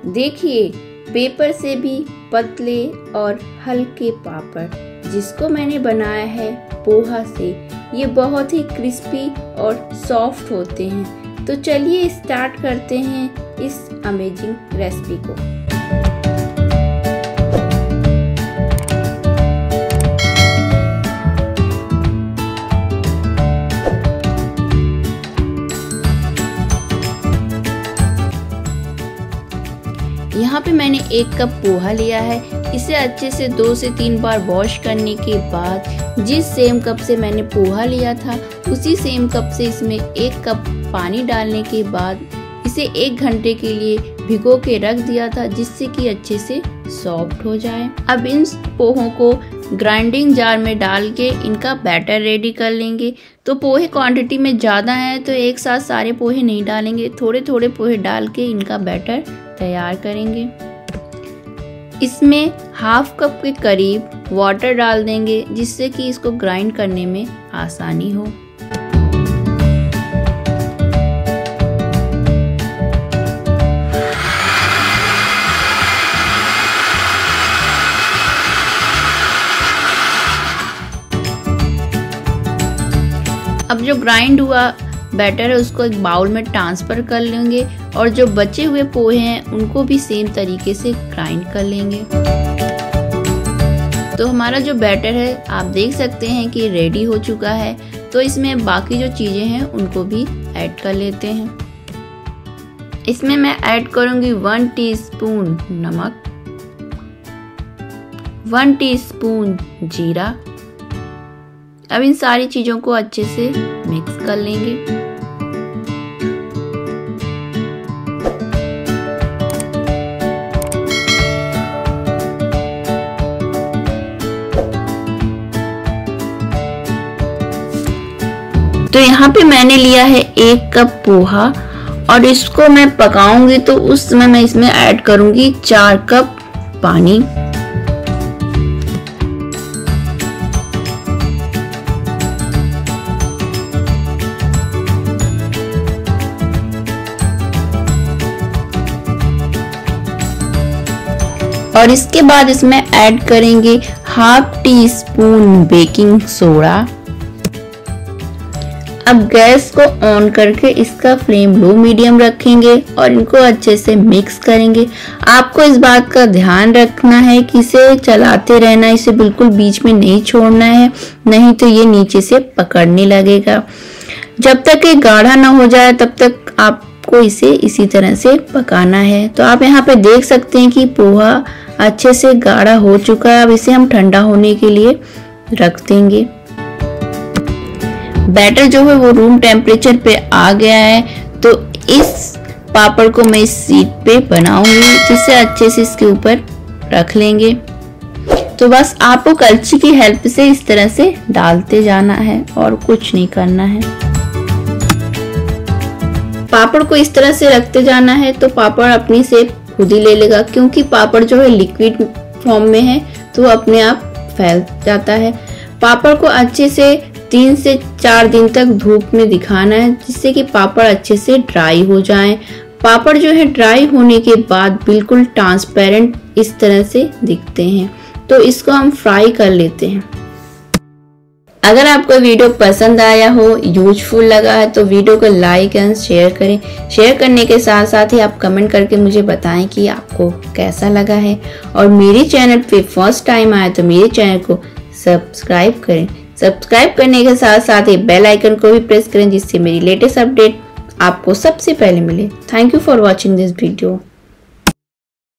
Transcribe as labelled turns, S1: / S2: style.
S1: देखिए, पेपर से भी पतले और हल्के पापड़ जिसको मैंने बनाया है पोहा से। ये बहुत ही क्रिस्पी और सॉफ्ट होते हैं। तो चलिए स्टार्ट करते हैं इस अमेजिंग रेसिपी को। यहाँ पे मैंने 1 कप पोहा लिया है। इसे अच्छे से 2 से 3 बार वॉश करने के बाद जिस सेम कप से मैंने पोहा लिया था उसी सेम कप से इसमें 1 कप पानी डालने के बाद इसे 1 घंटे के लिए भिगो के रख दिया था, जिससे कि अच्छे से सॉफ्ट हो जाए। अब इन पोहों को ग्राइंडिंग जार में डाल के इनका बैटर रेडी कर लेंगे। तो पोहे क्वांटिटी में ज़्यादा है तो एक साथ सारे पोहे नहीं डालेंगे, थोड़े थोड़े पोहे डाल के इनका बैटर तैयार करेंगे। इसमें हाफ कप के करीब वाटर डाल देंगे, जिससे कि इसको ग्राइंड करने में आसानी हो। अब जो ग्राइंड हुआ बैटर है उसको एक बाउल में ट्रांसफ़र कर लेंगे और जो बचे हुए पोहे हैं उनको भी सेम तरीके से ग्राइंड कर लेंगे। तो हमारा जो बैटर है आप देख सकते हैं कि रेडी हो चुका है। तो इसमें बाकी जो चीज़ें हैं उनको भी ऐड कर लेते हैं। इसमें मैं ऐड करूँगी 1 टीस्पून नमक, 1 टीस्पून जीरा। अब इन सारी चीज़ों को अच्छे से मिक्स कर लेंगे। तो यहाँ पे मैंने लिया है 1 कप पोहा और इसको मैं पकाऊंगी तो उस समय मैं इसमें ऐड करूंगी 4 कप पानी। और इसके बाद इसमें ऐड करेंगे half teaspoon baking soda. अब गैस को ऑन करके इसका फ्लेम लो मीडियम रखेंगे और इनको अच्छे से मिक्स करेंगे। आपको इस बात का ध्यान रखना है कि इसे चलाते रहना, इसे बिल्कुल बीच में नहीं छोड़ना है, नहीं तो ये नीचे से पकड़ने लगेगा। जब तक ये गाढ़ा ना हो जाए तब तक आपको इसे इसी तरह से पकाना है। तो आप यहाँ पे देख सकते हैं कि पोहा अच्छे से गाढ़ा हो चुका है। अब इसे हम ठंडा होने के लिए रख देंगे। बैटर जो है वो रूम टेम्परेचर पे आ गया है। तो इस पापड़ को मैं इस शीट पे बनाऊंगी, जिसे अच्छे से इसके ऊपर रख लेंगे। तो बस आपको कलछी की हेल्प से इस तरह से डालते जाना है और कुछ नहीं करना है। पापड़ को इस तरह से रखते जाना है तो पापड़ अपनी शेप खुद ही ले लेगा, क्योंकि पापड़ जो है लिक्विड फॉर्म में है तो अपने आप फैल जाता है। पापड़ को अच्छे से 3 से 4 दिन तक धूप में दिखाना है, जिससे कि पापड़ अच्छे से ड्राई हो जाएं। पापड़ जो है ड्राई होने के बाद बिल्कुल ट्रांसपेरेंट इस तरह से दिखते हैं। तो इसको हम फ्राई कर लेते हैं। अगर आपको वीडियो पसंद आया हो, यूजफुल लगा है तो वीडियो को लाइक एंड शेयर करें। शेयर करने के साथ साथ ही आप कमेंट करके मुझे बताएं कि आपको कैसा लगा है। और मेरे चैनल पे फर्स्ट टाइम आए तो मेरे चैनल को सब्सक्राइब करें। सब्सक्राइब करने के साथ साथ ही बेल आइकन को भी प्रेस करें, जिससे मेरी लेटेस्ट अपडेट आपको सबसे पहले मिले। Thank you for watching this video.